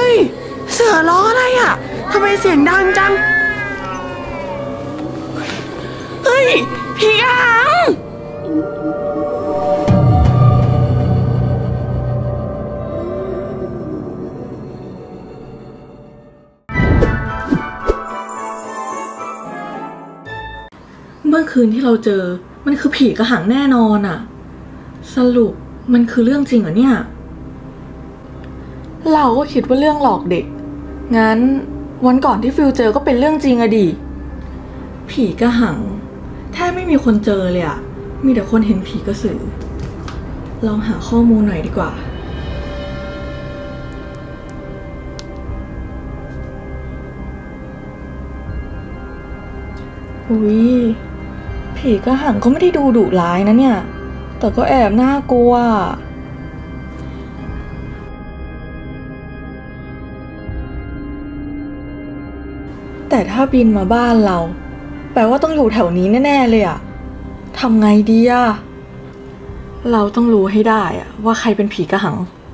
ฮ้ยเสือร้องอะไรอ่ะทำไมเสียงดังจังเฮ้ยผีกระหังเมื่อคืนที่เราเจอมันคือผีกระหังแน่นอนอะสรุปมันคือเรื่องจริงเหรอเนี่ยเราก็คิดว่าเรื่องหลอกเด็กงั้นวันก่อนที่ฟิลเจอก็เป็นเรื่องจริงอะดิผีกระหังแทบไม่มีคนเจอเลยอะมีแต่คนเห็นผีกระสือลองหาข้อมูลหน่อยดีกว่าอุ๊ยผีกระหังก็ไม่ได้ดูดุร้ายนะเนี่ยแต่ก็แอบน่ากลัวแต่ถ้าบินมาบ้านเราแปลว่าต้องอยู่แถวนี้แน่ๆเลยอะทำไงดีอะเราต้องรู้ให้ได้อะว่าใครเป็นผีกระหัง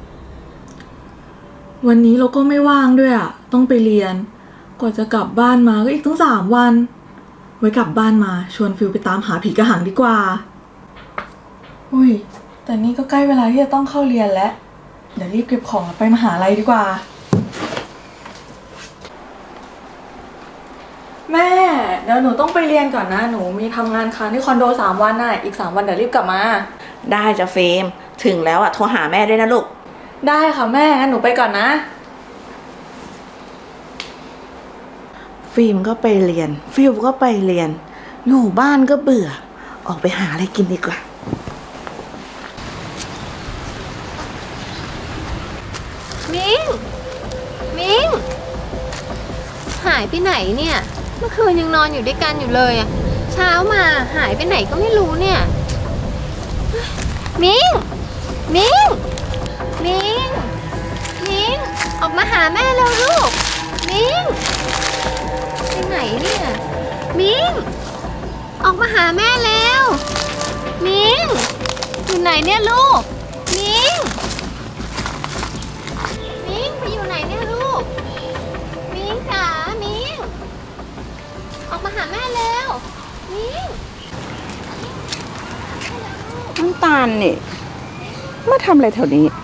วันนี้เราก็ไม่ว่างด้วยอะต้องไปเรียนกว่าจะกลับบ้านมาก็อีกตั้ง3 วันไว้กลับบ้านมาชวนฟิลไปตามหาผีกระหังดีกว่าอุ้ยแต่นี่ก็ใกล้เวลาที่จะต้องเข้าเรียนแล้วเดี๋ยวรีบเก็บของแล้วไปมหาลัยดีกว่าแม่เดี๋ยวหนูต้องไปเรียนก่อนนะหนูมีทำงานค้างที่คอนโด3 วันน่ะอีก3 วันเดี๋ยวรีบกลับมาได้จ้ะเฟรมถึงแล้วโทรหาแม่ด้วยนะลูกได้ค่ะแม่งั้นหนูไปก่อนนะฟิล์มก็ไปเรียนฟิลก็ไปเรียนอยู่บ้านก็เบื่อออกไปหาอะไรกินดีกว่ามิงหายไปไหนเนี่ยเมื่อคืนยังนอนอยู่ด้วยกันอยู่เลยอะเช้ามาหายไปไหนก็ไม่รู้เนี่ยมิงออกมาหาแม่แล้วลูกมิงไปไหนเนี่ยมิงออกมาหาแม่แล้วมิงอยู่ไหนเนี่ยลูกมิงไปอยู่ไหนเนี่ยลูกมิงจ๋ามิงออกมาหาแม่แล้วมิงน้ำตาลนี่มาทำอะไรแถวนี้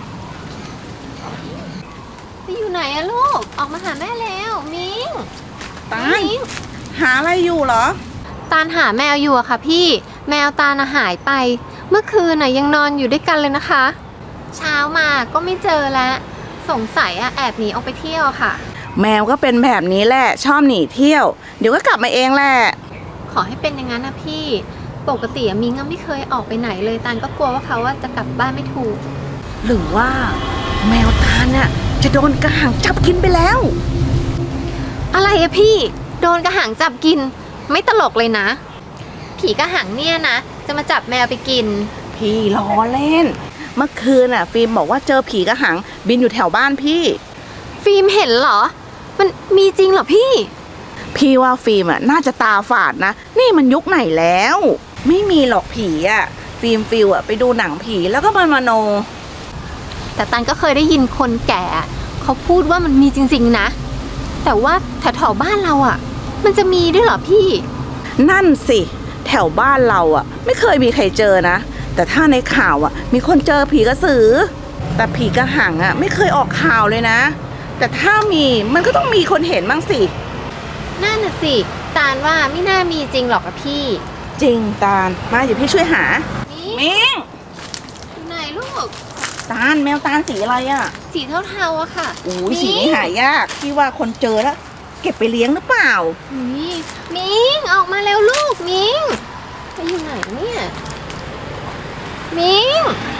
ไปอยู่ไหนอะลูกออกมาหาแม่แล้วมิงตาลหาอะไรอยู่เหรอตาลหาแมวอยู่อะค่ะพี่แมวตาลหายไปเมื่อคืนน่ะยังนอนอยู่ด้วยกันเลยนะคะเช้ามาก็ไม่เจอแล้วสงสัยแอบหนีออกไปเที่ยวค่ะแมวก็เป็นแบบนี้แหละชอบหนีเที่ยวเดี๋ยวก็กลับมาเองแหละขอให้เป็นอย่างนั้นนะพี่ปกติมิงก็ไม่เคยออกไปไหนเลยตาลก็กลัวว่าเขาจะกลับบ้านไม่ถูกหรือว่าแมวตาลน่ะจะโดนกระหังจับกินไปแล้วอะไรอะพี่โดนกระหังจับกินไม่ตลกเลยนะผีกระหังเนี่ยนะจะมาจับแมวไปกินพี่ล้อเล่นเมื่อคืนฟิล์มบอกว่าเจอผีกระหังบินอยู่แถวบ้านพี่ฟิล์มเห็นเหรอมันมีจริงเหรอพี่ว่าฟิล์มน่าจะตาฝาดนะนี่มันยุคไหนแล้วไม่มีหรอกผีฟิล์มไปดูหนังผีแล้วก็มโนแต่ตันก็เคยได้ยินคนแก่เขาพูดว่ามันมีจริงๆนะแต่ว่าแถวบ้านเรามันจะมีด้วยเหรอพี่นั่นสิแถวบ้านเราไม่เคยมีใครเจอนะแต่ถ้าในข่าวมีคนเจอผีกระสือแต่ผีกระหังไม่เคยออกข่าวเลยนะแต่ถ้ามีมันก็ต้องมีคนเห็นบ้างสินั่นน่ะสิตาลว่าไม่น่ามีจริงหรอกพี่จริงตาลมาเดี๋ยวพี่ช่วยหามิงอยู่ไหนลูกตาลแมวตาลสีอะไรสีเทาๆค่ะสีนี้หายากพี่ว่าคนเจอแล้วเก็บไปเลี้ยงหรือเปล่ามิงออกมาแล้วลูกมิงไปอยู่ไหนเนี่ยมิง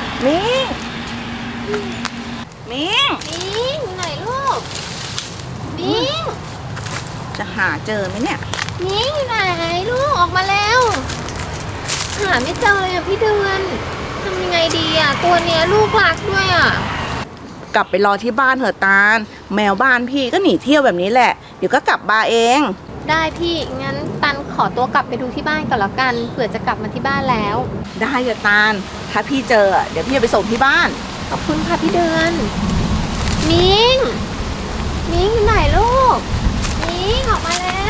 อยู่ไหนลูกมิงจะหาเจอไหมเนี่ยมิงอยู่ไหนลูกออกมาแล้วหาไม่เจอเลยพี่เดือนทำยังไงดีตัวเนี้ยลูกรักด้วยกลับไปรอที่บ้านเถอะตาลแมวบ้านพี่ก็หนีเที่ยวแบบนี้แหละเดี๋ยวก็กลับบ้านเองได้พี่งั้นตันขอตัวกลับไปดูที่บ้านก่อนแล้วกันเผื่อจะกลับมาที่บ้านแล้วได้เถอะตาลถ้าพี่เจอเดี๋ยวพี่จะไปส่งที่บ้านขอบคุณค่ะพี่เดือนมิงมิ้งอยู่ไหนลูกมิ้งออกมาแล้ว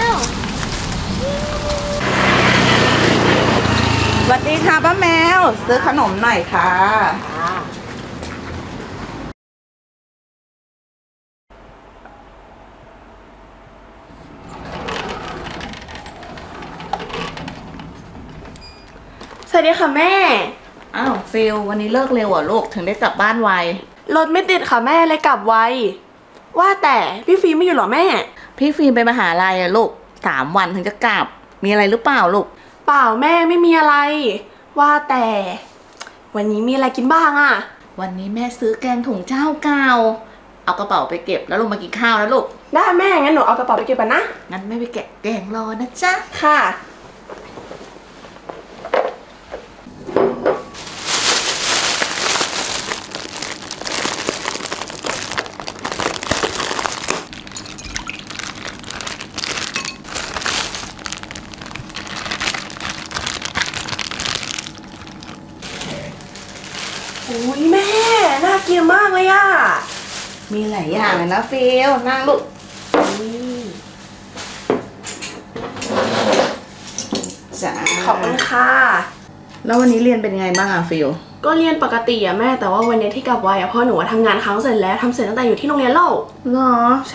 สวัสดีค่ะป้าแมวซื้อขนมหน่อยค่ะสวัสดีค่ะแม่อ้าวฟิลวันนี้เลิกเร็วอ่ะลูกถึงได้กลับบ้านไวรถไม่ติดค่ะแม่เลยกลับไวว่าแต่พี่ฟิล์มไม่อยู่หรอแม่พี่ฟิล์มไปมหาลัยอ่ะลูก3 วันถึงจะกลับมีอะไรหรือเปล่าลูกเปล่าแม่ไม่มีอะไร ว่าแต่วันนี้มีอะไรกินบ้างอะวันนี้แม่ซื้อแกงถุงเจ้าเก่าเอากระเป๋าไปเก็บแล้วลงมากินข้าวแล้วลูกได้แม่งั้นหนูเอากระเป๋าไปเก็บก่อนนะงั้นแม่ไปแกะแกงรอนะจ๊ะค่ะอุ้ยแม่น่ากินมากเลยอะมีหลายอย่างเลยนะฟิลนั่งลูกจ้าขอบคุณค่ะแล้ววันนี้เรียนเป็นไงบ้างอะฟิลก็เรียนปกติอะแม่แต่ว่าวันนี้ที่กลับไวอะเพราะหนูทำงานค้างเสร็จแล้วทำเสร็จตั้งแต่อยู่ที่โรงเรียนแล้วหรอใช่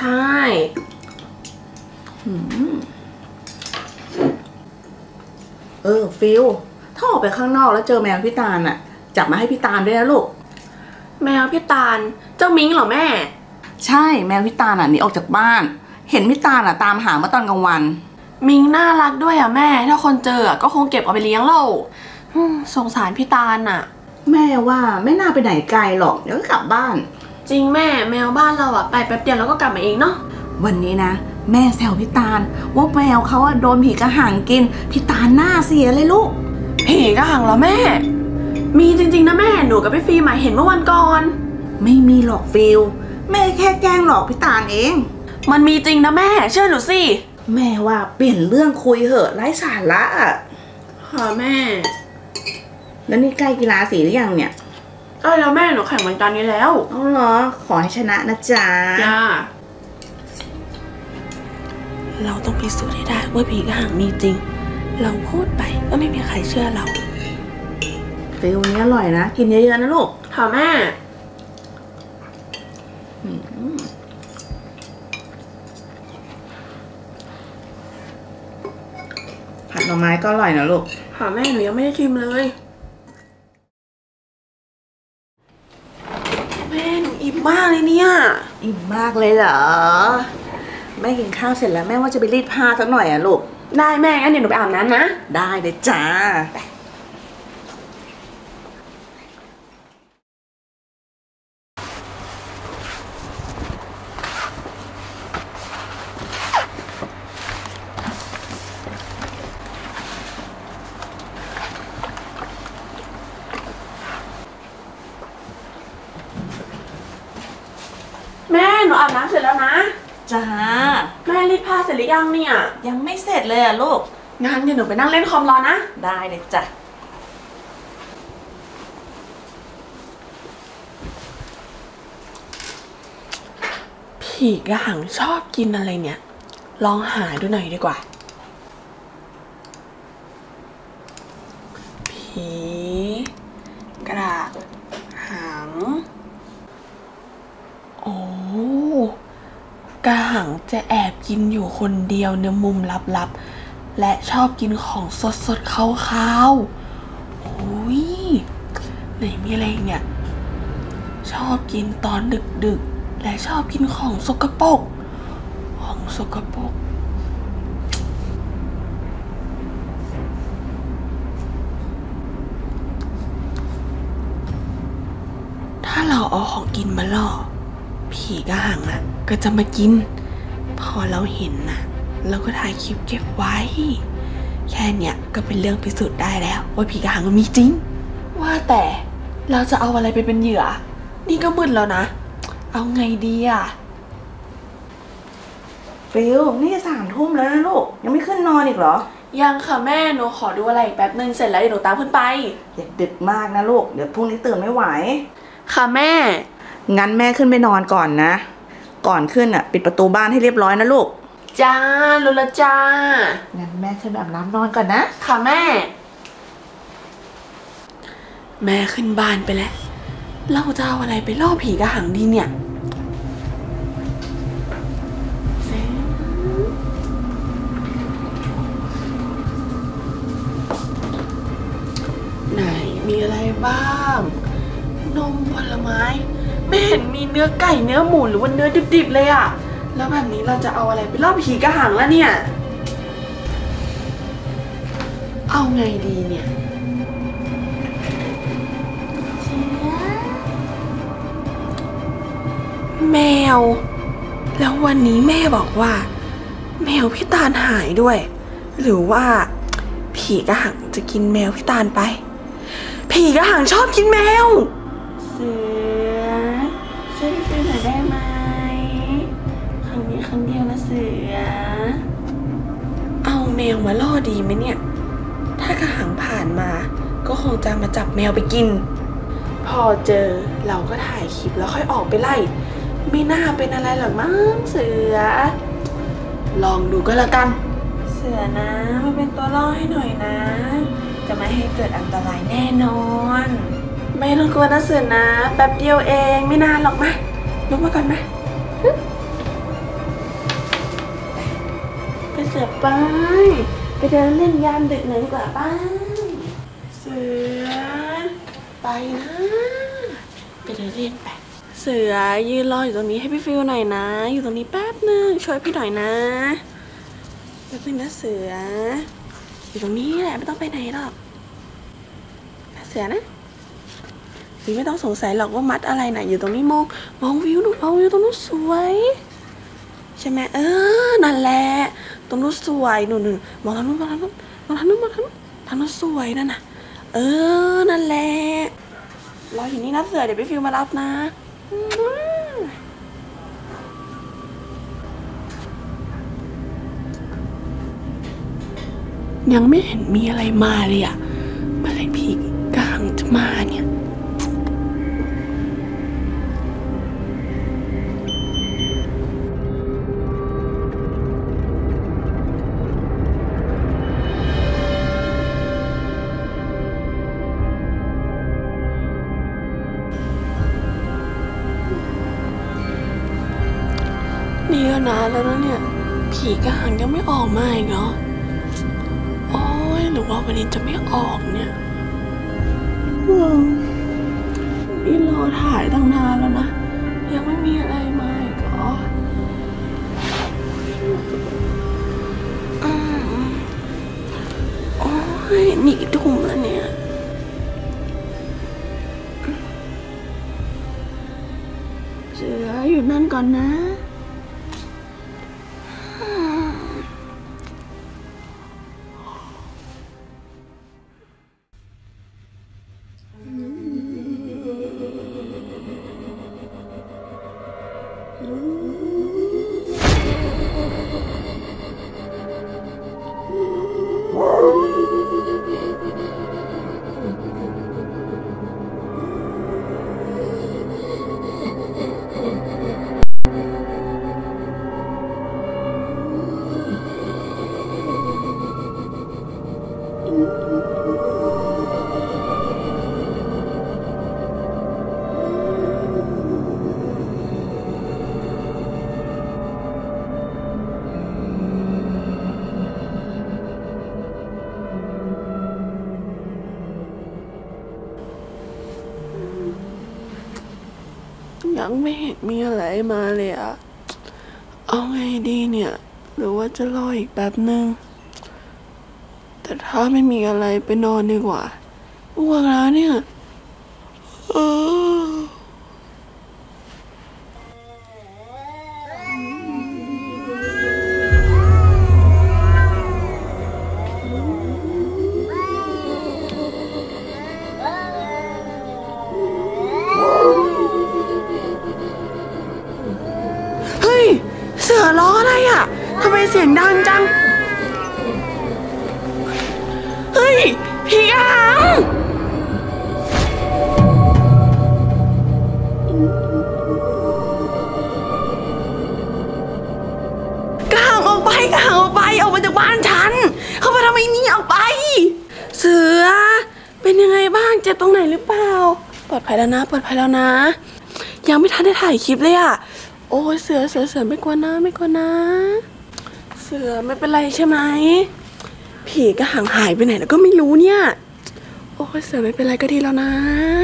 ฟิลถ้าออกไปข้างนอกแล้วเจอแมวพี่ตาลอะจับมาให้พี่ตาลด้วยนะลูกแมวพี่ตาลเจ้ามิ้งเหรอแม่ใช่แมวพี่ตาลอะหนีออกจากบ้าน เห็นพี่ตาลอะตามหาเมื่อตอนกลางวันมิ้งน่ารักด้วยอะแม่ถ้าคนเจออะก็คงเก็บเอาไปเลี้ยงเราสงสารพี่ตาลอะแม่ว่าไม่น่าไปไหนไกลหรอกเดี๋ยวก็กลับบ้านจริงแม่แมวบ้านเราอะไปแป๊บเดียวแล้วก็กลับมาเองเนาะวันนี้นะแม่แซวพี่ตาลว่าแมวเขาอะโดนผีกระหังกินพี่ตาลหน้าเสียเลยลูกผีกระหังเหรอแม่ มีจริงๆนะแม่หนูกับพี่ฟิล์มเห็นเมื่อวันก่อนไม่มีหรอกฟิลแม่แค่แกล้งหลอกพี่ตาลเองมันมีจริงนะแม่เชื่อหนูสิแม่ว่าเปลี่ยนเรื่องคุยเหอะไร้สาระอะค่ะแม่แล้วนี่ใกล้กีฬาสีหรือยังเนี่ยก็แล้วแม่หนูแข่งวันจันทร์นี้แล้วอ๋อเหรอขอให้ชนะนะจ๊ะจ้าเราต้องพิสูจน์ให้ได้ว่าผีกระหังมีจริง เราพูดไปก็ไม่มีใครเชื่อเราฟิลนี้อร่อยนะกินเยอะๆนะลูกค่ะแม่ผัดหน่อไม้ก็อร่อยนะลูกค่ะแม่หนูยังไม่ได้ชิมเลยแม่หนูอิ่มมากเลยเนี่ยอิ่มมากเลยเหรอแม่กินข้าวเสร็จแล้วแม่ว่าจะไปรีดผ้าสักหน่อยอะลูกได้แม่งั้นเดี๋ยวหนูไปอาบน้ำนะได้เลยจ้าแม่หนูอาบน้ำเสร็จแล้วนะจ้าแม่รีดผ้าเสร็จหรือยังเนี่ยยังไม่เสร็จเลยอะลูกงั้นเดี๋ยวหนูไปนั่งเล่นคอมรอนะได้เลยจ้ะผีกระหังชอบกินอะไรเนี่ย ลองหาดูหน่อยดีกว่า ผีกระหัง โอ้กระหังจะแอบกินอยู่คนเดียวในมุมลับๆและชอบกินของสดๆขาวๆโอ้ยไหนมีอะไรอีกเนี่ย ชอบกินตอนดึกๆและชอบกินของสกปรกถ้าเราเอาของกินมาล่อผีกระหังอ่ะก็จะมากินพอเราเห็นน่ะเราก็ถ่ายคลิปเก็บไว้แค่เนี้ยก็เป็นเรื่องพิสูจน์ได้แล้วว่าผีกระหังมันมีจริงว่าแต่เราจะเอาอะไรไปเป็นเหยื่อนี่ก็มึนแล้วนะเอาไงดีอ่ะฟิลนี่3 ทุ่มแล้วนะลูกยังไม่ขึ้นนอนอีกเหรอยังค่ะแม่หนูขอดูอะไรอีกแป๊บนึงเสร็จแล้วเดี๋ยวหนูตามขึ้นไปอย่าดึกมากนะลูกเดี๋ยวพรุ่งนี้ตื่นไม่ไหวค่ะแม่งั้นแม่ขึ้นไปนอนก่อนนะก่อนขึ้นอ่ะปิดประตูบ้านให้เรียบร้อยนะลูกจ้ารู้แล้วจ้างั้นแม่ขึ้นอาบน้ำนอนก่อนนะค่ะแม่แม่ขึ้นบ้านไปแล้วเราจะเอาอะไรไปล่อผีกระหังดีเนี่ยไหนมีอะไรบ้างนมผลไม้ไม่เห็นมีเนื้อไก่เนื้อหมูหรือว่าเนื้อดิบๆเลยอะแล้วแบบนี้เราจะเอาอะไรไปล่อผีกระหังแล้วเนี่ยเอาไงดีเนี่ยแมวแล้ววันนี้แม่บอกว่าแมวพี่ตาลหายด้วยหรือว่าผีกระหังจะกินแมวพี่ตาลไปผีกระหังชอบกินแมวเสือช่วยพี่ฟิวหน่อยได้ไหมครั้งนี้ครั้งเดียวนะเสือเอาแมวมาล่อดีไหมเนี่ยถ้ากระหังผ่านมาก็คงจะมาจับแมวไปกินพอเจอเราก็ถ่ายคลิปแล้วค่อยออกไปไล่ไม่น่าเป็นอะไรหรอกมั้งเสือลองดูก็แล้วกันเสือนะมาเป็นตัวล่อให้หน่อยนะจะไม่ให้เกิดอันตรายแน่นอนไม่ต้องกลัวนะเสือนะแป๊บเดียวเองไม่นานหรอกมาลุกมาก่อนมาไปเสือไปเดินเล่นยามดึกหน่อยดีกว่าไปเสือไปนะไปเดินเล่นไปเสือยืนรออยู่ตรงนี้ให้พี่ฟิวหน่อยนะอยู่ตรงนี้แป๊บนึงช่วยพี่หน่อยนะแป๊บนึงนะเสืออยู่ตรงนี้แหละไม่ต้องไปไหนหรอกเสือนะพี่ไม่ต้องสงสัยหรอกว่ามัดอะไรนะอยู่ตรงนี้มองวิวดูเอาวิวตรงนู้นสวยใช่ไหมนั่นแหละตรงนู้นสวยนู่นมองทางนู้นทางนู้นสวยนั่นน่ะนั่นแหละรออยู่นี่นะเสือเดี๋ยวพี่ฟิวมารับนะยังไม่เห็นมีอะไรมาเลยอะเมื่อไรผีกระหังจะมาเนี่ยนี่ก็นานแล้วนะเนี่ยผีกระหังยังไม่ออกมาอีกเหรอโอ้ยหรือว่าวันนี้จะไม่ออกเนี่ยนี่รอถ่ายตั้งนานแล้วนะยังไม่มีอะไรมาอีกเหรอโอ้ยนี่กี่ทุ่มแล้วเนี่ยเสืออยู่นั่นก่อนนะยังไม่เห็นมีอะไรมาเลยอะเอาไงดีเนี่ยหรือว่าจะรออีกแป๊บนึงแต่ถ้าไม่มีอะไรไปนอนดีกว่าอ้วกแล้วเนี่ยเสือร้องอะไรอ่ะทำไมเสียงดังจังเฮ้ยผีกระหังมาจากบ้านฉันเข้ามาทำไมนี่ออกไป เสือเป็นยังไงบ้างเจ็บตรงไหนหรือเปล่าปลอดภัยแล้วนะปลอดภัยแล้วนะยังไม่ทันได้ถ่ายคลิปเลยอะโอ้ยเสือไม่กลัวนะไม่กลัวนะเสือไม่เป็นไรใช่ไหมผีก็ห่างหายไปไหนแล้วก็ไม่รู้เนี่ยโอ้ยเสือไม่เป็นไรก็ดีแล้วนะ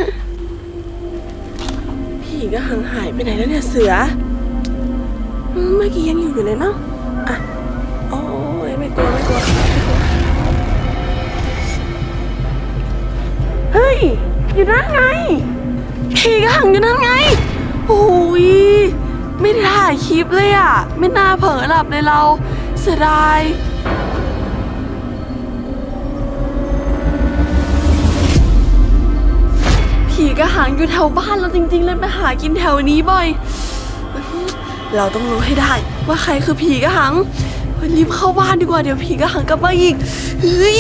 ผีก็ห่างหายไปไหนแล้วเนี่ยเสือเมื่อกี้ยังอยู่เลยเนาะอ่ะโอ้ยไม่กลัวเฮ้ยอยู่นั่นไงผีก็ห่างอยู่นั่นไงโอ้ยไม่ได้ถ่ายคลิปเลยอ่ะไม่น่าเผลอหลับเลยเราเสียดายผีก็ห่างอยู่แถวบ้านเราจริงๆเลยไปหากินแถวนี้บ่อยเราต้องรู้ให้ได้ว่าใครคือผีกระหังรีบเข้าบ้านดีกว่าเดี๋ยวผีกระหังกลับมาอีกเฮ้ย